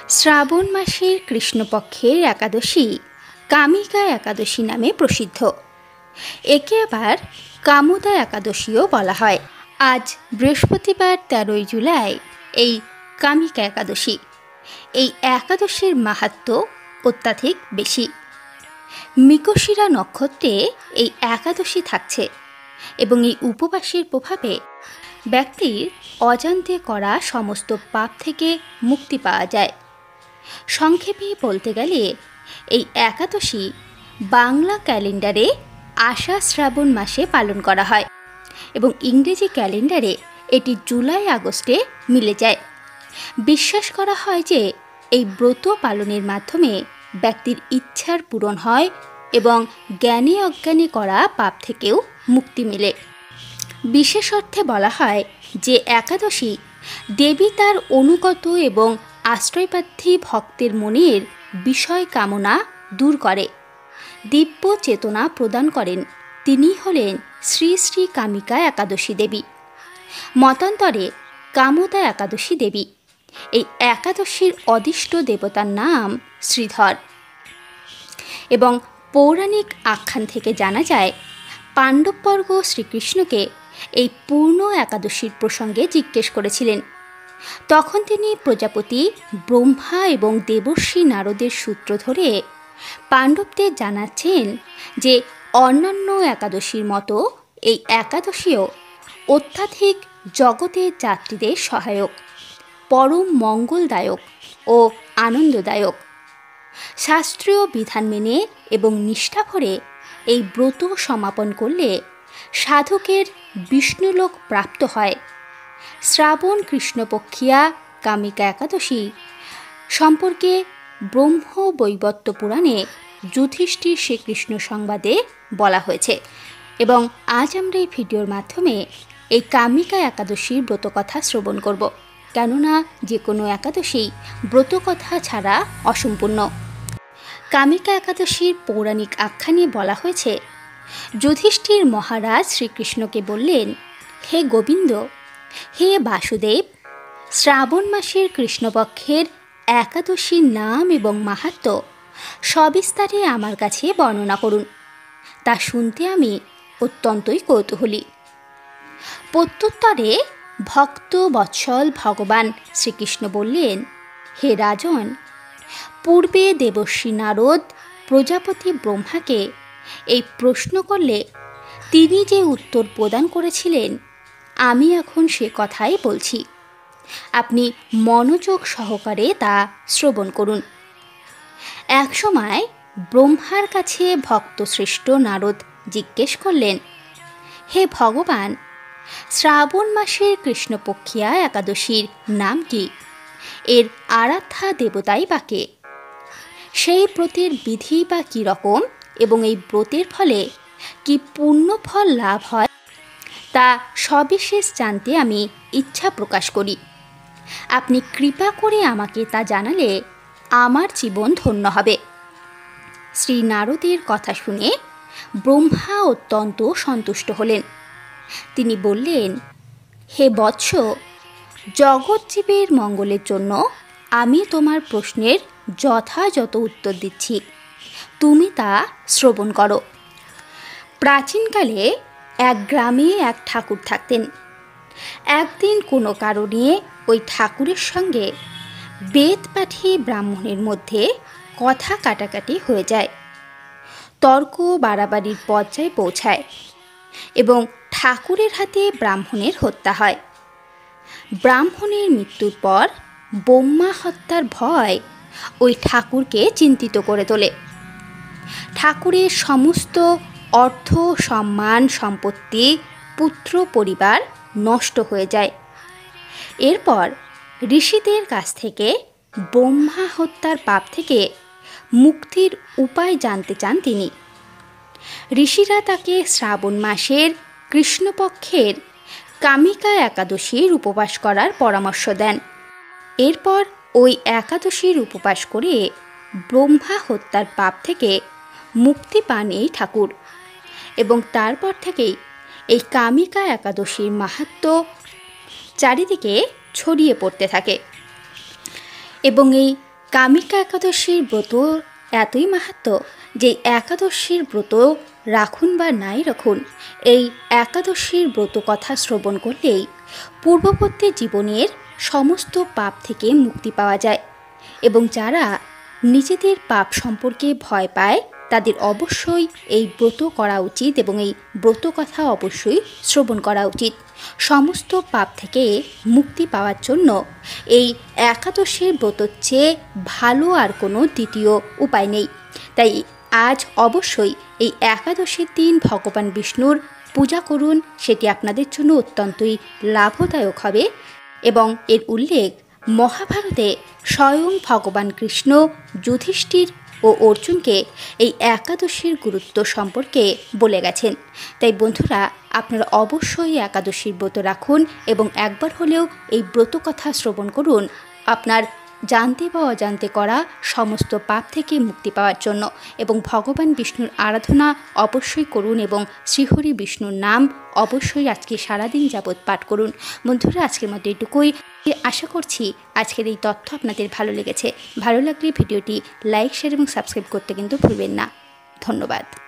শ্রাবণ মাসের কৃষ্ণপক্ষের একাদশী কামিকা একাদশী নামে প্রসিদ্ধ। একে আবার কামুদা একাদশীও বলা হয়। আজ বৃহস্পতিবার 13 জুলাই এই কামিকা একাদশী। এই একাদশীর মাহাত্ম্য অত্যাধিক বেশি। মৃগশিরা নক্ষত্রে এই একাদশী থাকছে এবং এই উপবাসের প্রভাবে ব্যক্তির অজান্তে করা সমস্ত পাপ থেকে মুক্তি পাওয়া যায়। সংক্ষেপে বলতে গেলে এই একাদশী বাংলা ক্যালেন্ডারে আষাঢ় শ্রাবণ মাসে পালন করা হয় এবং ইংরেজি ক্যালেন্ডারে এটি জুলাই আগস্টে মিলে যায়। বিশ্বাস করা হয় যে এই ব্রত পালনের মাধ্যমে ব্যক্তির ইচ্ছার পূরণ হয় এবং জ্ঞানে অজ্ঞানে করা পাপ থেকেও মুক্তি মেলে। বিশেষ অর্থে বলা হয় যে একাদশী দেবী তার অনুগত এবং আশ্রয়প্রার্থী ভক্তের মনের বিষয় কামনা দূর করে, দিব্য চেতনা প্রদান করেন। তিনি হলেন শ্রী শ্রী কামিকা একাদশী দেবী, মতান্তরে কামুদা একাদশী দেবী। এই একাদশীর অদিষ্ট দেবতার নাম শ্রীধর এবং পৌরাণিক আখ্যান থেকে জানা যায় পাণ্ডববর্গ শ্রীকৃষ্ণকে এই পূর্ণ একাদশীর প্রসঙ্গে জিজ্ঞেস করেছিলেন। তখন তিনি প্রজাপতি ব্রহ্মা এবং দেবর্ষি নারদের সূত্র ধরে পাণ্ডবদের জানাচ্ছেন যে অন্যান্য একাদশীর মতো এই একাদশীও অত্যাধিক জগতের যাত্রীদের সহায়ক, পরম মঙ্গলদায়ক ও আনন্দদায়ক। শাস্ত্রীয় বিধান মেনে এবং নিষ্ঠা ভরে এই ব্রত সমাপন করলে সাধকের বিষ্ণুলোক প্রাপ্ত হয়। শ্রাবণ কৃষ্ণপক্ষিয়া কামিকা একাদশী সম্পর্কে ব্রহ্ম বৈবর্ত পুরাণে যুধিষ্ঠির শ্রীকৃষ্ণ সংবাদে বলা হয়েছে এবং আজ আমরা এই ভিডিওর মাধ্যমে এই কামিকা একাদশীর ব্রতকথা শ্রবণ করব, কেননা যে কোনো একাদশী ব্রতকথা ছাড়া অসম্পূর্ণ। কামিকা একাদশীর পৌরাণিক আখ্যানে বলা হয়েছে, যুধিষ্ঠির মহারাজ শ্রীকৃষ্ণকে বললেন, হে গোবিন্দ, হে বাসুদেব, শ্রাবণ মাসের কৃষ্ণপক্ষের একাদশীর নাম এবং মাহাত্ম্য সবিস্তারে আমার কাছে বর্ণনা করুন। তা শুনতে আমি অত্যন্তই কৌতূহলী। প্রত্যুত্তরে ভক্ত বৎসল ভগবান শ্রীকৃষ্ণ বললেন, হে রাজন, পূর্বে দেবর্ষি নারদ প্রজাপতি ব্রহ্মাকে এই প্রশ্ন করলে তিনি যে উত্তর প্রদান করেছিলেন আমি এখন সে কথাই বলছি। আপনি মনোযোগ সহকারে তা শ্রবণ করুন। একসময় ব্রহ্মার কাছে ভক্তশ্রেষ্ঠ নারদ জিজ্ঞেস করলেন, হে ভগবান, শ্রাবণ মাসের কৃষ্ণপক্ষিয়া একাদশীর নাম কি? এর আরাধ্যা দেবতাই বা কে? সেই ব্রতের বিধি বা কী রকম এবং এই ব্রতের ফলে কি পুণ্যফল লাভ হয় তা সবিশেষ জানতে আমি ইচ্ছা প্রকাশ করি। আপনি কৃপা করে আমাকে তা জানালে আমার জীবন ধন্য হবে। শ্রী নারদের কথা শুনে ব্রহ্মা অত্যন্ত সন্তুষ্ট হলেন। তিনি বললেন, হে বৎস, জগৎজীবের মঙ্গলের জন্য আমি তোমার প্রশ্নের যথাযথ উত্তর দিচ্ছি, তুমি তা শ্রবণ করো। প্রাচীনকালে এক গ্রামে এক ঠাকুর থাকতেন। একদিন কোনো কারণে ওই ঠাকুরের সঙ্গে বেদপাঠী ব্রাহ্মণের মধ্যে কথা কাটাকাটি হয়ে যায়। তর্ক বাড়াবাড়ির পর্যায়ে পৌঁছায় এবং ঠাকুরের হাতে ব্রাহ্মণের হত্যা হয়। ব্রাহ্মণের মৃত্যুর পর ব্রহ্মা হত্যার ভয় ওই ঠাকুরকে চিন্তিত করে তোলে। ঠাকুরের সমস্ত অর্থ, সম্মান, সম্পত্তি, পুত্র পরিবার নষ্ট হয়ে যায়। এরপর ঋষিদের কাছ থেকে ব্রহ্মা হত্যার পাপ থেকে মুক্তির উপায় জানতে চান তিনি। ঋষিরা তাকে শ্রাবণ মাসের কৃষ্ণপক্ষের কামিকা একাদশীর উপবাস করার পরামর্শ দেন। এরপর ওই একাদশীর উপবাস করে ব্রহ্মা হত্যার পাপ থেকে মুক্তি পান এই ঠাকুর এবং তারপর থেকেই এই কামিকা একাদশীর মাহাত্ম্য চারিদিকে ছড়িয়ে পড়তে থাকে এবং এই কামিকা একাদশীর ব্রত এতই মাহাত্ম্য যে একাদশীর ব্রত রাখুন বা নাই রাখুন, এই একাদশীর ব্রত কথা শ্রবণ করলেই পূর্ববর্তী জীবনের সমস্ত পাপ থেকে মুক্তি পাওয়া যায়। এবং যারা নিজেদের পাপ সম্পর্কে ভয় পায় তাদের অবশ্যই এই ব্রত করা উচিত এবং এই ব্রত কথা অবশ্যই শ্রবণ করা উচিত। সমস্ত পাপ থেকে মুক্তি পাওয়ার জন্য এই একাদশীর ব্রতর চেয়ে ভালো আর কোনো দ্বিতীয় উপায় নেই। তাই আজ অবশ্যই এই একাদশীর দিন ভগবান বিষ্ণুর পূজা করুন, সেটি আপনাদের জন্য অত্যন্তই লাভদায়ক হবে। এবং এর উল্লেখ মহাভারতে স্বয়ং ভগবান কৃষ্ণ যুধিষ্ঠির ও অর্জুনকে এই একাদশীর গুরুত্ব সম্পর্কে বলে গেছেন। তাই বন্ধুরা, আপনারা অবশ্যই একাদশীর ব্রত রাখুন এবং একবার হলেও এই ব্রত কথা শ্রবণ করুন আপনার জানতে বা অজান্তে করা সমস্ত পাপ থেকে মুক্তি পাওয়ার জন্য। এবং ভগবান বিষ্ণুর আরাধনা অবশ্যই করুন এবং শ্রীহরি বিষ্ণুর নাম অবশ্যই আজকে সারাদিন যাবৎ পাঠ করুন। বন্ধুরা, আজকের মধ্যে এটুকুই। আশা করছি আজকের এই তথ্য আপনাদের ভালো লেগেছে। ভালো লাগলে ভিডিওটি লাইক, শেয়ার এবং সাবস্ক্রাইব করতে কিন্তু ভুলবেন না। ধন্যবাদ।